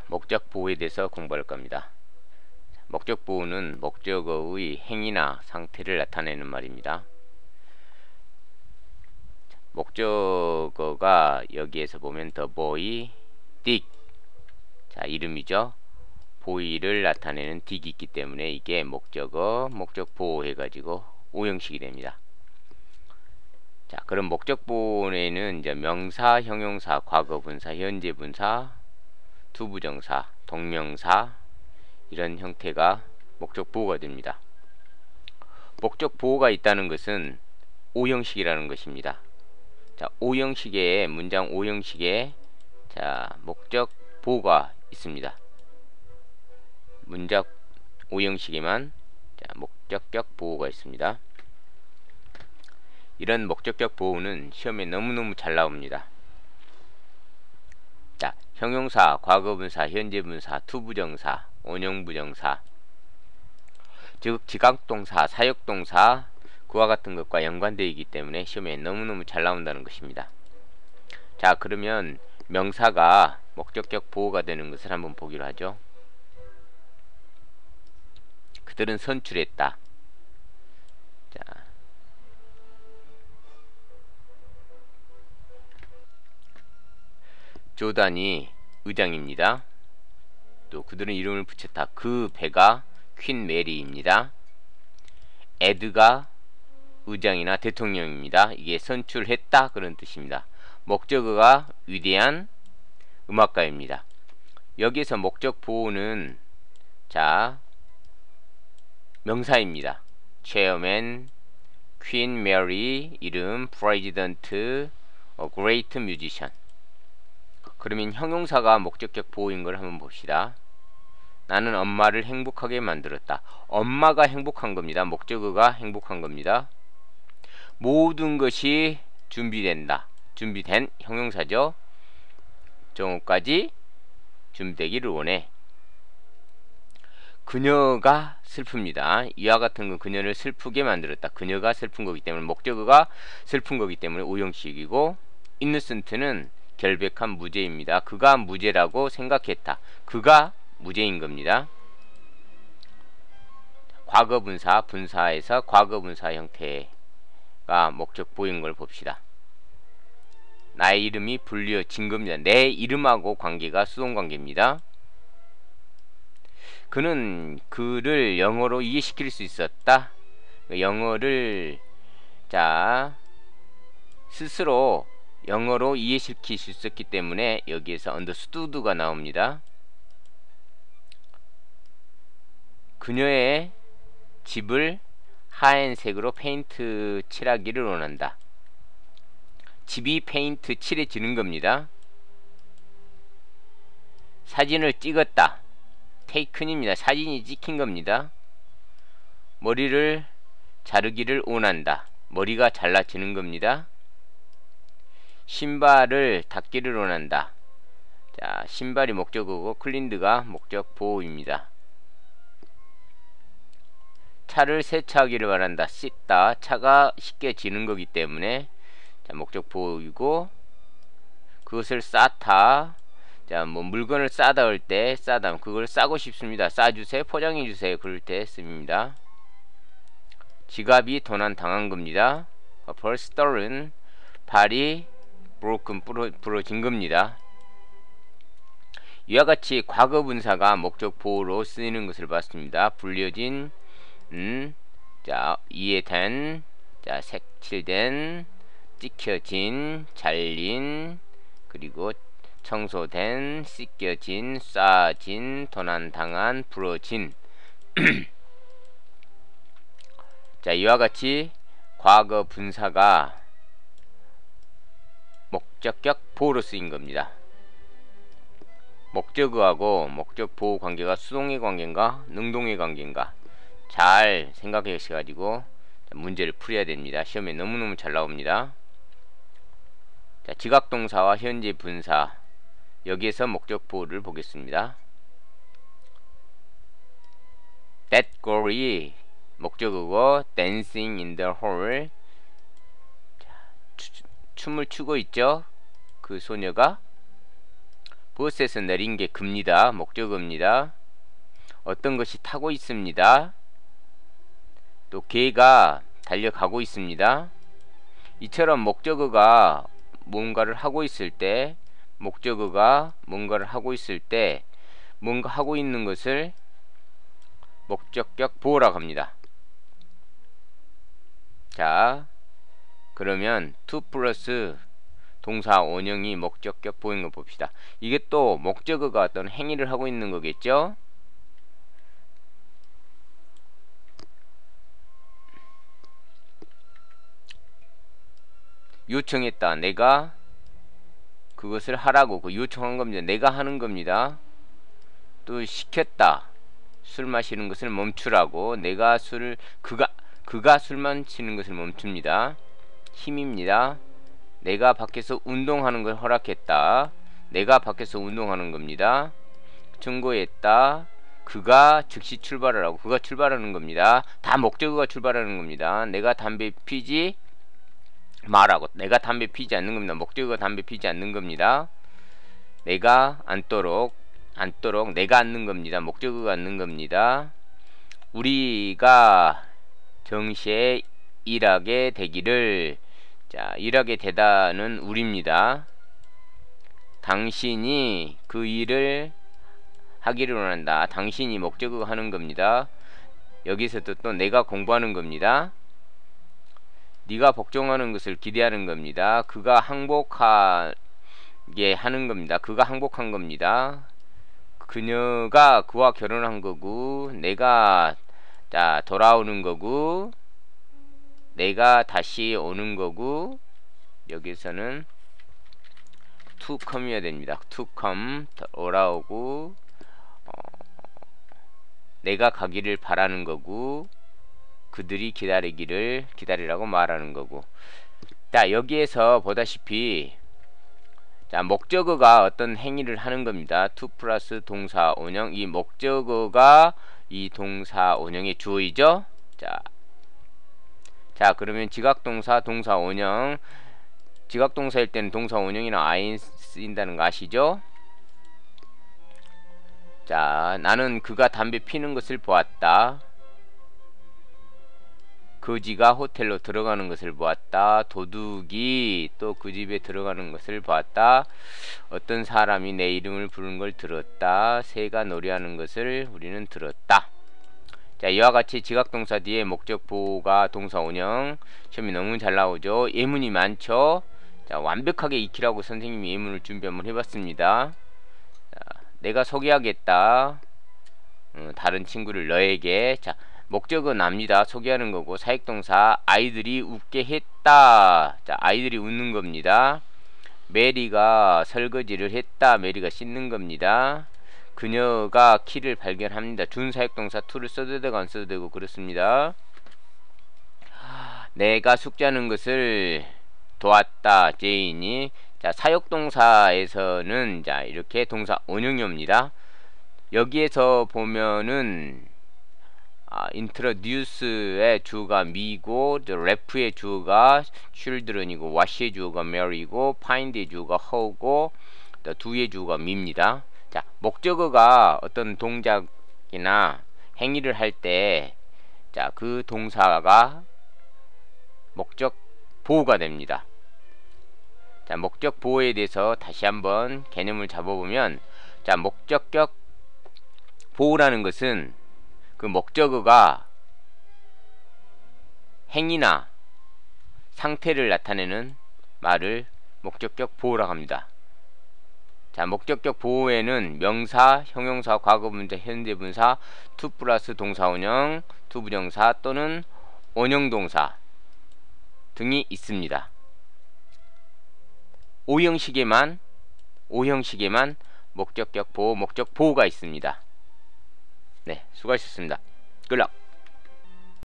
목적 보호에 대해서 공부할 겁니다. 목적 보호는 목적어의 행위나 상태를 나타내는 말입니다. 목적어가 여기에서 보면 the boy, Dick. 자, 이름이죠. 보이를 나타내는 딕이 있기 때문에 이게 목적어, 목적 보호 해가지고 오형식이 됩니다. 자, 그럼 목적 보호에는 이제 명사, 형용사, 과거 분사, 현재 분사, 투부정사, 동명사 이런 형태가 목적 보호가 됩니다. 목적 보호가 있다는 것은 오형식이라는 것입니다. 자, 오형식의 문장 오형식에 자, 목적 보호가 있습니다. 문장 오형식에만 자, 목적격 보호가 있습니다. 이런 목적격 보호는 시험에 너무너무 잘 나옵니다. 자, 형용사, 과거분사, 현재분사, 투부정사, 원형부정사, 즉 지각동사, 사역동사 그와 같은 것과 연관되어 있기 때문에 시험에 너무너무 잘 나온다는 것입니다. 자, 그러면 명사가 목적격 보호가 되는 것을 한번 보기로 하죠. 그들은 선출했다. 자, 조단이 의장입니다. 또 그들은 이름을 붙였다. 그 배가 퀸 메리입니다. 에드가 의장이나 대통령입니다. 이게 선출했다 그런 뜻입니다. 목적어가 위대한 음악가입니다. 여기서 목적 보호는 자, 명사입니다. 체어맨, 퀸 메리, 이름, 프레지던트, 그레이트 뮤지션. 그러면 형용사가 목적격 보호인 걸 한번 봅시다. 나는 엄마를 행복하게 만들었다. 엄마가 행복한 겁니다. 목적어가 행복한 겁니다. 모든 것이 준비된다. 준비된 형용사죠. 정오까지 준비되기를 원해. 그녀가 슬픕니다. 이와 같은 건 그녀를 슬프게 만들었다. 그녀가 슬픈 거기 때문에 목적어가 슬픈 거기 때문에 오형식이고, innocent는 결백한 무죄입니다. 그가 무죄라고 생각했다. 그가 무죄인 겁니다. 과거분사, 분사에서 과거분사 형태가 목적 보인 걸 봅시다. 나의 이름이 불려진 겁니다. 내 이름하고 관계가 수동관계입니다. 그는 그를 영어로 이해시킬 수 있었다. 영어를 자 스스로 영어로 이해시킬 수 있었기 때문에 여기에서 understood가 나옵니다. 그녀의 집을 하얀색으로 페인트 칠하기를 원한다. 집이 페인트 칠해지는 겁니다. 사진을 찍었다. 테이큰입니다. 사진이 찍힌 겁니다. 머리를 자르기를 원한다. 머리가 잘라지는 겁니다. 신발을 닦기를 원한다. 자, 신발이 목적어고 클린드가 목적 보호입니다. 차를 세차하기를 바란다. 씻다. 차가 씻겨지는 거기 때문에 자, 목적 보호이고, 그것을 쌓다. 자, 뭐 물건을 싸다 할 때 싸다, 그걸 싸고 싶습니다. 싸주세요, 포장해주세요, 그럴 때 씁니다. 지갑이 도난 당한 겁니다. purse stolen, 발이 broken, 부러진 겁니다. 이와 같이 과거분사가 목적 보호로 쓰이는 것을 봤습니다. 불려진, 자, 이해된, 자, 색칠된, 찍혀진, 잘린, 그리고 청소된, 씻겨진, 싸진, 도난당한, 부러진. 자, 이와 같이 과거 분사가 목적격 보호로 쓰인 겁니다. 목적어하고 목적 보호 관계가 수동의 관계인가 능동의 관계인가 잘 생각하셔가지고 문제를 풀어야 됩니다. 시험에 너무너무 잘 나옵니다. 자, 지각동사와 현재 분사, 여기에서 목적 보호를 보겠습니다. That girl이 목적어고 dancing in the hall. 자, 춤을 추고 있죠. 그 소녀가 버스에서 내린 게 그입니다. 목적어입니다. 어떤 것이 타고 있습니다. 또 개가 달려가고 있습니다. 이처럼 목적어가 뭔가를 하고 있을 때, 목적어가 뭔가를 하고 있을 때 뭔가 하고 있는 것을 목적격 보호라고 합니다. 자, 그러면 to 플러스 동사 원형이 목적격 보인 거 봅시다. 이게 또 목적어가 어떤 행위를 하고 있는 거겠죠? 요청했다. 내가 그것을 하라고 그 요청한 겁니다. 내가 하는 겁니다. 또 시켰다. 술 마시는 것을 멈추라고. 내가 술을 그가 술 마시는 것을 멈춥니다. 힘입니다. 내가 밖에서 운동하는 걸 허락했다. 내가 밖에서 운동하는 겁니다. 청구했다. 그가 즉시 출발하라고. 그가 출발하는 겁니다. 다 목적어가 출발하는 겁니다. 내가 담배 피지 말하고. 내가 담배 피지 않는 겁니다. 목적어가 담배 피지 않는 겁니다. 내가 앉도록 내가 앉는 겁니다. 목적어가 앉는 겁니다. 우리가 정시에 일하게 되기를. 자, 일하게 되다는 우리입니다. 당신이 그 일을 하기를 원한다. 당신이 목적어가 하는 겁니다. 여기서도 또 내가 공부하는 겁니다. 네가 복종하는 것을 기대하는 겁니다. 그가 항복하게 하는 겁니다. 그가 항복한 겁니다. 그녀가 그와 결혼한 거고, 내가 자 돌아오는 거고, 내가 다시 오는 거고, 여기서는 to come이어야 됩니다. to come 돌아오고, 내가 가기를 바라는 거고, 그들이 기다리라고 말하는 거고. 자, 여기에서 보다시피 자, 목적어가 어떤 행위를 하는 겁니다. to 플러스 동사 원형. 이 목적어가 이 동사 원형의 주어이죠. 자, 그러면 지각동사 동사 원형. 지각동사일 때는 동사 원형이나 I 쓰인다는 거 아시죠? 자, 나는 그가 담배 피는 것을 보았다. 거지가 호텔로 들어가는 것을 보았다. 도둑이 또 그 집에 들어가는 것을 보았다. 어떤 사람이 내 이름을 부르는 걸 들었다. 새가 노래하는 것을 우리는 들었다. 자, 이와 같이 지각동사 뒤에 목적 보호가 동사 원형. 시험이 너무 잘 나오죠. 예문이 많죠. 자, 완벽하게 익히라고 선생님이 예문을 준비 한번 해봤습니다. 자, 내가 소개하겠다. 다른 친구를 너에게. 자, 목적은 납니다. 소개하는 거고, 사역동사 아이들이 웃게 했다. 자, 아이들이 웃는 겁니다. 메리가 설거지를 했다. 메리가 씻는 겁니다. 그녀가 키를 발견합니다. 준사역동사 to를 써도 되고 안 써도 되고 그렇습니다. 내가 숙제하는 것을 도왔다. 제인이. 자, 사역동사에서는 자 이렇게 동사 원형이 옵니다. 여기에서 보면은 introduce의 주어가 me고, ref의 주어가 children이고, wash의 주어가 mary고, find의 주어가 her고, do의 주어가 me입니다. 자, 목적어가 어떤 동작이나 행위를 할 때, 자, 그 동사가 목적 보호가 됩니다. 자, 목적 보호에 대해서 다시 한번 개념을 잡아보면, 자, 목적격 보호라는 것은 그 목적어가 행위나 상태를 나타내는 말을 목적격 보호라고 합니다. 자, 목적격 보호에는 명사, 형용사, 과거분사, 현재분사, to 플러스 동사 원형, to 부정사 또는 원형동사 등이 있습니다. O형식에만 목적격 보호, 목적 보호가 있습니다. 네, 수고하셨습니다. Good luck.